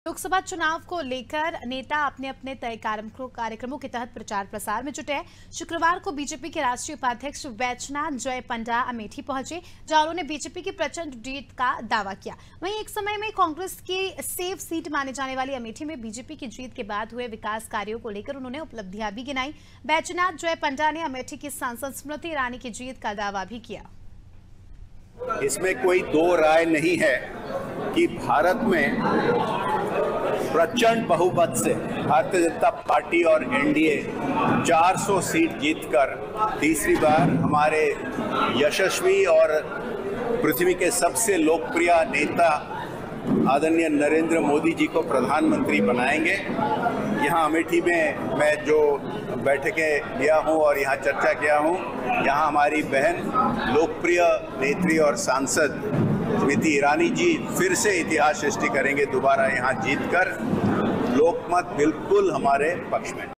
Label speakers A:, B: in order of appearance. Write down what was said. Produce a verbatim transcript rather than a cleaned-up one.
A: लोकसभा चुनाव को लेकर नेता अपने अपने तय कार्यक्रमों के तहत प्रचार प्रसार में जुटे हैं। शुक्रवार को बीजेपी के राष्ट्रीय उपाध्यक्ष वैजनाथ जय पंडा अमेठी पहुंचे, जहां उन्होंने बीजेपी की प्रचंड जीत का दावा किया। वहीं एक समय में कांग्रेस की सेफ सीट माने जाने वाली अमेठी में बीजेपी की जीत के बाद हुए विकास कार्यों को लेकर उन्होंने उपलब्धियां भी गिनाई। वैजनाथ जय पंडा ने अमेठी की सांसद स्मृति ईरानी की जीत का दावा भी किया।
B: इसमें कोई दो राय नहीं है कि भारत में प्रचंड बहुमत से भारतीय जनता पार्टी और एनडीए चार सौ सीट जीतकर तीसरी बार हमारे यशस्वी और पृथ्वी के सबसे लोकप्रिय नेता आदरणीय नरेंद्र मोदी जी को प्रधानमंत्री बनाएंगे। यहाँ अमेठी में मैं जो बैठकें लिया हूँ और यहाँ चर्चा किया हूँ, यहाँ हमारी बहन लोकप्रिय नेत्री और सांसद स्मृति ईरानी जी फिर से इतिहास सृष्टि करेंगे, दोबारा यहाँ जीतकर। लोकमत बिल्कुल हमारे पक्ष में।